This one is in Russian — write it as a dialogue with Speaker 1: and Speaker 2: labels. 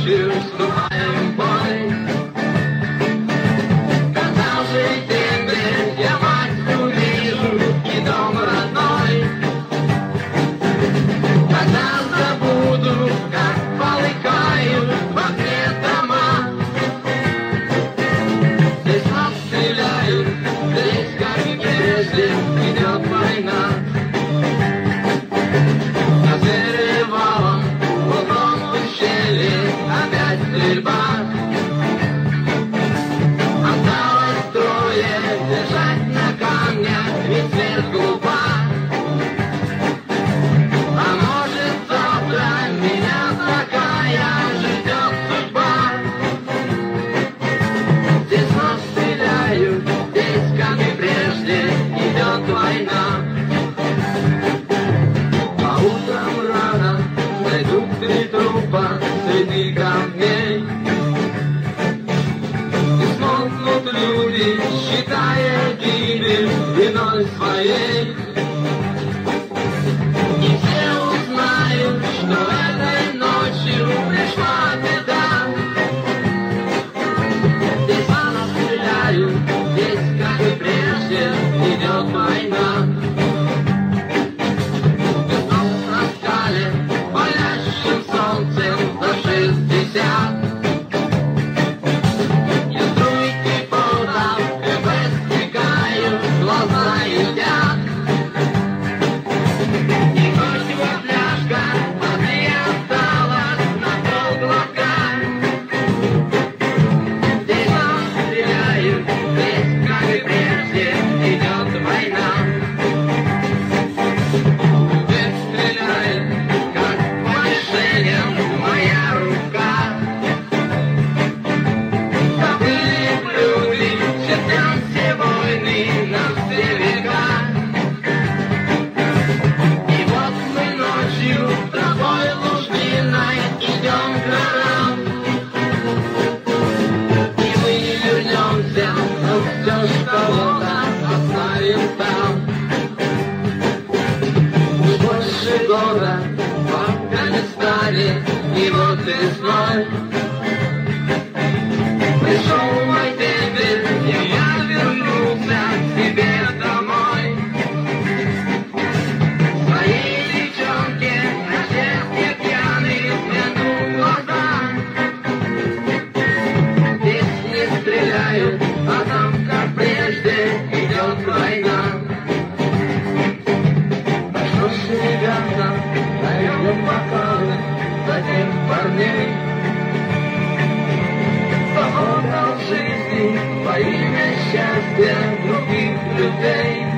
Speaker 1: ночью вступаем в бой. Когда в сентябре я мать увижу и дом родной, тогда забуду, как полыхают в окне дома. Здесь нас стреляют, здесь, как и прежде, идет война. За перевалом, в глубоком ущелье, опять стрельба. Осталось трое, лежать на камнях, ведь смерть глупа. А может, завтра меня такая ждет судьба. Здесь нас стреляют, здесь, как и прежде, идет война. А утром рано найдут 3 трупа среди камней. И смолкнут люди, считая гибель виной своей. И все узнают, что этой ночью пришла беда. Здесь нас стреляют, здесь, как и прежде, идет война. Весной на скале, палящим солнцем за 60. И струйки пота КП стекают, глаза едят. И кость во фляжка, воды осталось на полглотка. Здесь нас стреляют, здесь, как и прежде, идет война. Здесь стреляет, как по мишеням, моя рука. Забыли люди, чертям все войны на все века. И вот мы ночью тропой лужниной идем к горам. И мы не вернемся, но все ж кого-то оставим там. Уж больше года в Афганистане, и вот весной пришел мой дебет, и я вернулся к себе домой. Своей девчонке на счастье пьяный взглянул в глаза. Здесь не стреляют, а там, как прежде, идет война. А что ж, ребята, даем бокалы за тех парней, кто отдал жизни во имя счастья других людей.